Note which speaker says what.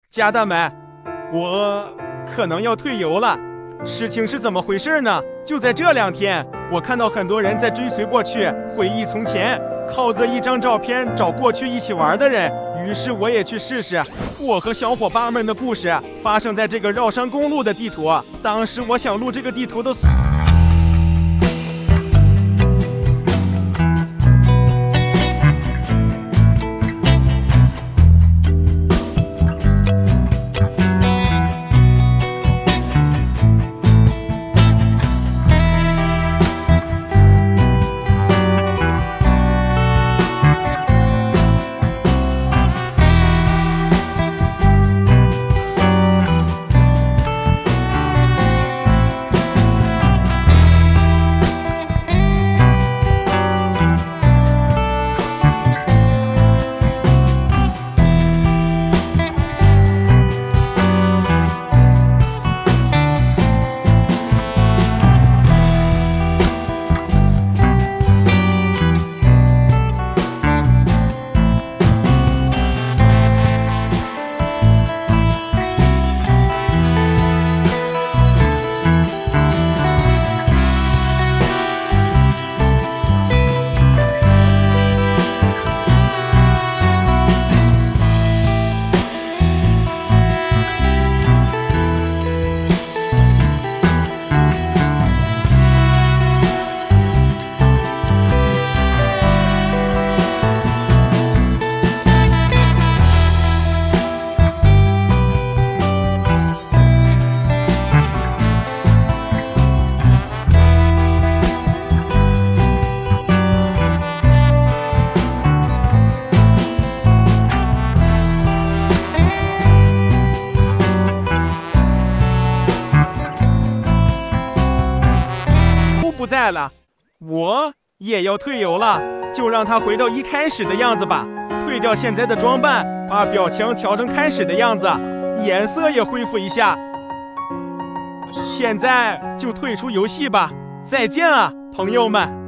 Speaker 1: 家人们，我可能要退游了。事情是怎么回事呢？就在这2天，我看到很多人在追随过去，回忆从前，靠着一张照片找过去一起玩的人。于是我也去试试。我和小伙伴们的故事发生在这个绕山公路的地图。当时我想录这个地图的。不在了，我也要退游了，就让它回到一开始的样子吧。退掉现在的装扮，把表情调成开始的样子，颜色也恢复一下。现在就退出游戏吧，再见啊，朋友们。